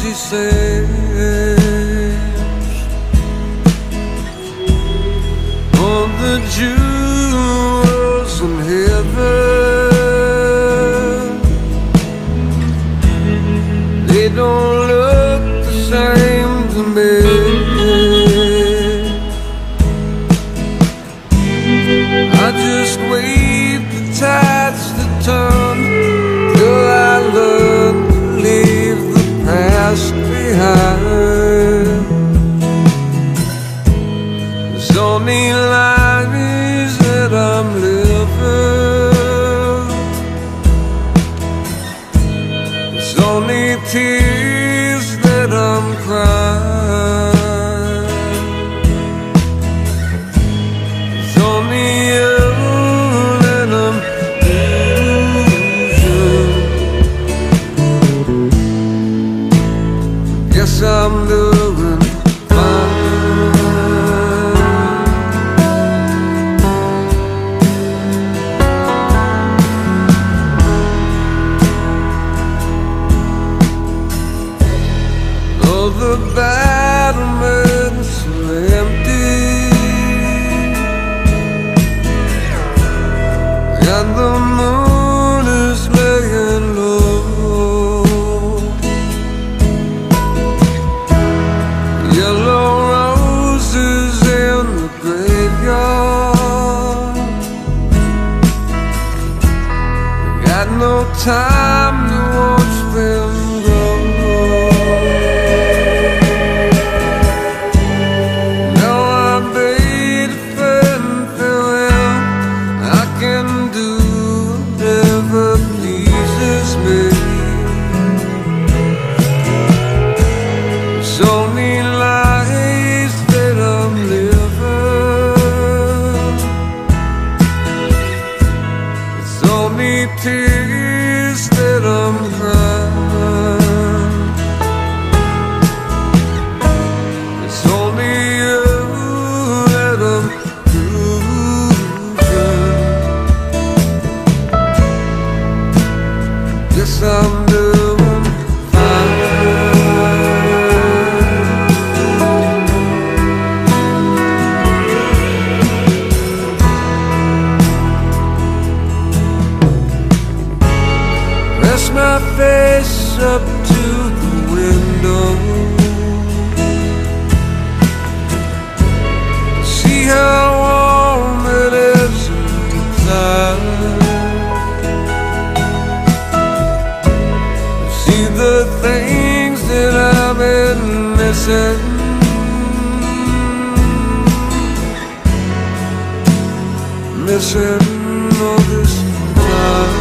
he says, all the jewels in heaven, they don't look the same to me. I just wait the tides to turn till I learn to leave the past behind. There's only lies that I'm living, there's only tears that I'm crying, there's only you that I'm losing. Guess I'm doing fine. All the battlements are empty, and the moon is laying low. Yellow roses in the graveyard, got no time to watch them grow. Now I bade fair and farewell, I can do whatever pleases me. It's only lies that I'm living, it's only tears that I'm crying, it's only you that I'm losing. Guess I'm doing fine. Press my face up to the window, see how warm it is inside, see the things that I've been missing, missing all this time.